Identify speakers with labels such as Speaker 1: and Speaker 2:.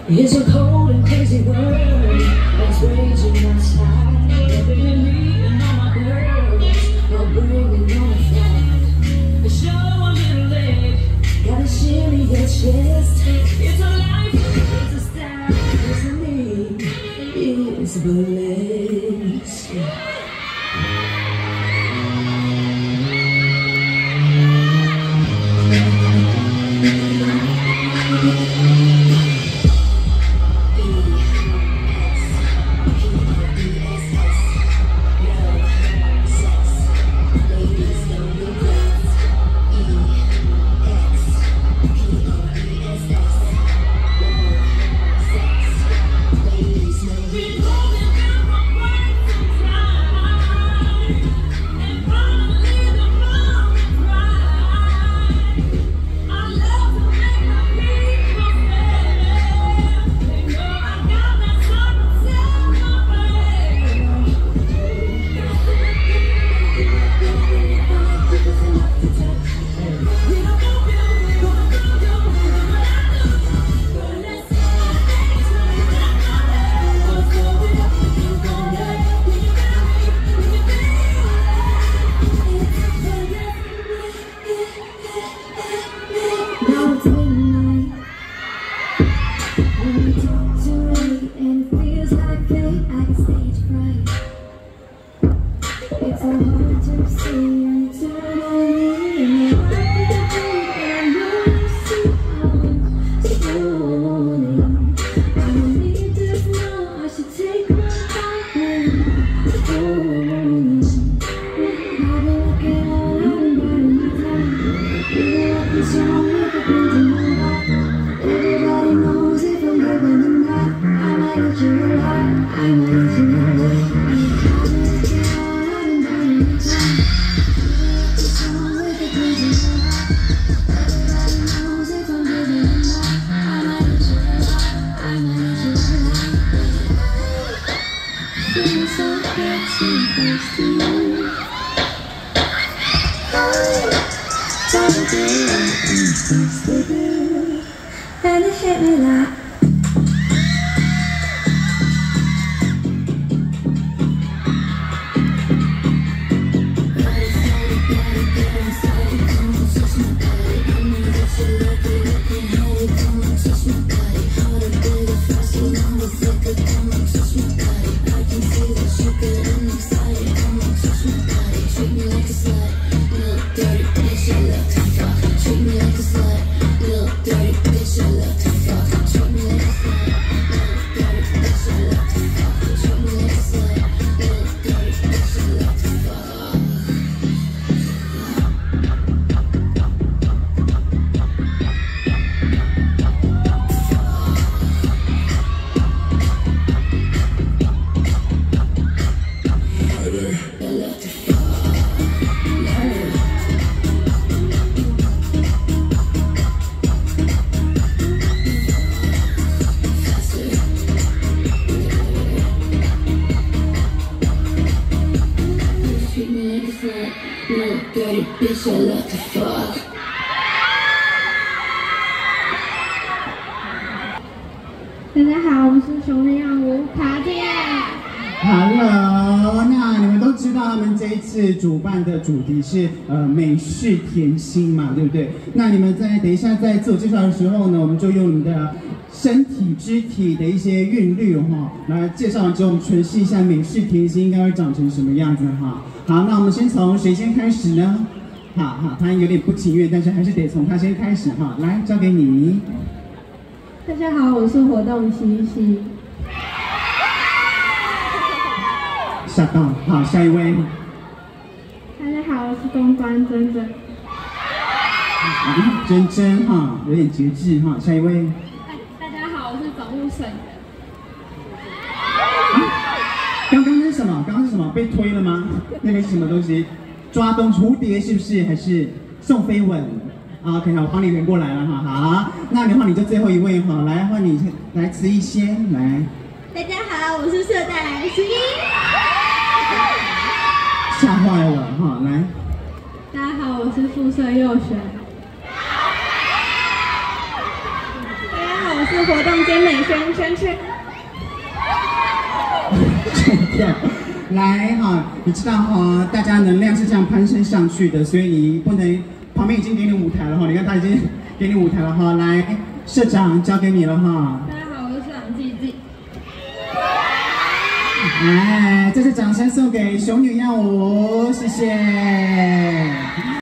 Speaker 1: It's a cold and crazy world that's raging outside. Every me and all my girls are bringing on a fight. Show a little leg, gotta shimmy your chest. It's a life, it's a style, it's a name, it's blessed.
Speaker 2: And it hit me like bitch, I love to fuck.大家好，我们是熊人样舞卡姐。
Speaker 3: Hello， 那你们都知道他们这一次主办的主题是美式甜心嘛，对不对？那你们等一下在自我介绍的时候呢，我们就用你们的身体肢体的一些韵律来介绍完之后，我们诠释一下美式甜心应该会长成什么样子哈。好，那我们先从谁先开始呢？好，他有点不情愿，但是还是得从他先开始哈。来，交给你。
Speaker 2: 大家好，我是活动西西。
Speaker 3: 吓到，好，下一位。
Speaker 2: 大家好，我是公关珍珍。
Speaker 3: 珍珍哈，有点节制哈，下一位。
Speaker 2: 大家好，我是总务沈源。
Speaker 3: 刚刚是什么？刚刚是什么？被推了吗？那个是什么东西？抓东蝴蝶是不是？还是送飞吻？OK， 好，我帮你圆过来了哈。好，那的话你就最后一位哈，来换你来词一先来。
Speaker 2: 大家好，我是社代11。
Speaker 3: 吓坏了哈，来。
Speaker 2: 大家好，我是副社佑璇。大家好，我是次活动兼美宣圈圈。
Speaker 3: 来哈，你知道哈，大家能量是这样攀升上去的，所以你不能旁边已经给你舞台了哈。你看他已经给你舞台了哈，来，社长交给你了哈。
Speaker 2: 大家好，我是社长季季。
Speaker 3: 来，这次掌声送给熊女耀舞，谢谢。